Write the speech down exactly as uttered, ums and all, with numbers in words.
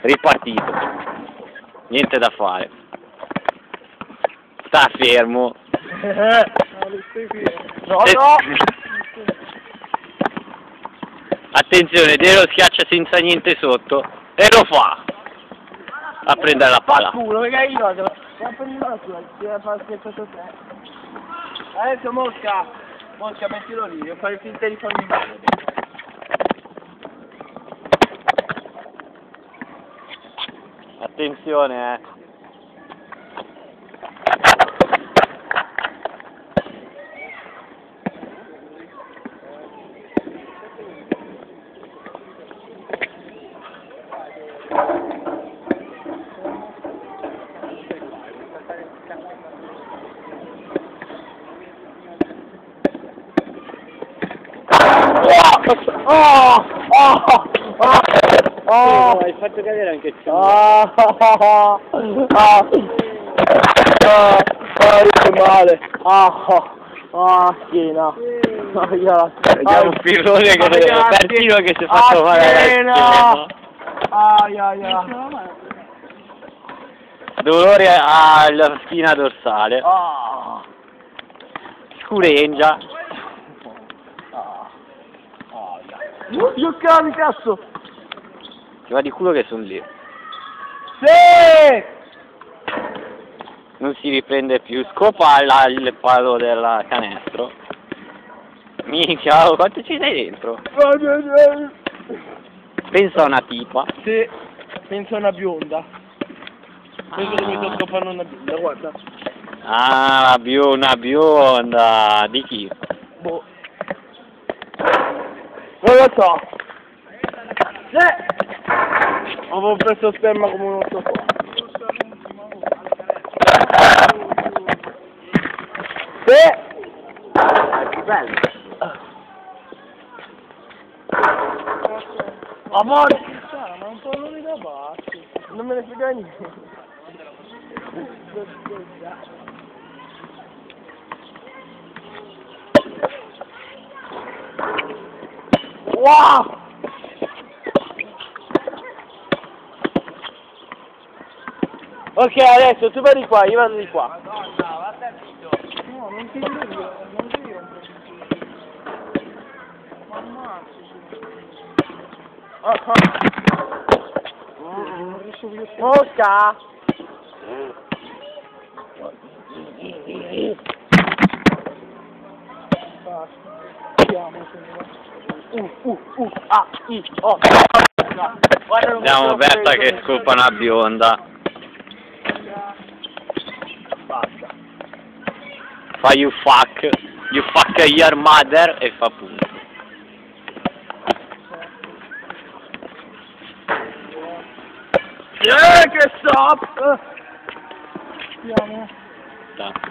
ripartito. Niente da fare. Sta fermo. No, no! Attenzione, Dero schiaccia senza niente sotto e lo fa. A prendere la palla. Culo, perché io devo... Ma prendi la tua, ti fa aspetta te. Adesso Mosca! Mosca, mettilo lì, devo fare finta di farmi male. Attenzione, eh. Oh! Oh! Oh! Oh! Hai fatto cadere anche il Ah! Ah! Ah! Ah! Che male! Ah! Ah! Schiena! Vediamo un pirlone che Bertino che si è fatto male alla schiena. Ai ai ai! Dolore alla spina dorsale. Ah! Scureggia. Io cani, cazzo! Ti va di culo che sono lì. Sì! Non si riprende più. Scopa la, il palo del canestro. Minchia, quanto ci sei dentro? Pensa a una tipa. Sì, pensa a una bionda. Penso che mi sto scopando una bionda, guarda. Ah, bio, una bionda. Di chi? Boh. Non lo so. Sì! Avevo preso sperma come uno so qua. Sì! Bello. Amore! Ma un po' non mi da bassi. Non me ne frega niente. Wow! Ok, adesso tu vai di qua, io vado di qua. Madonna, vatti al dito. No, non ti vedo io, non ti vedo. Mosca! Uh, uh, uh, ah, i, oh. Abbiamo Berta che scopa una bionda. Basta. Fa you fuck. You fuck your mother e fa punto. Eh, che stop! Andiamo. Da.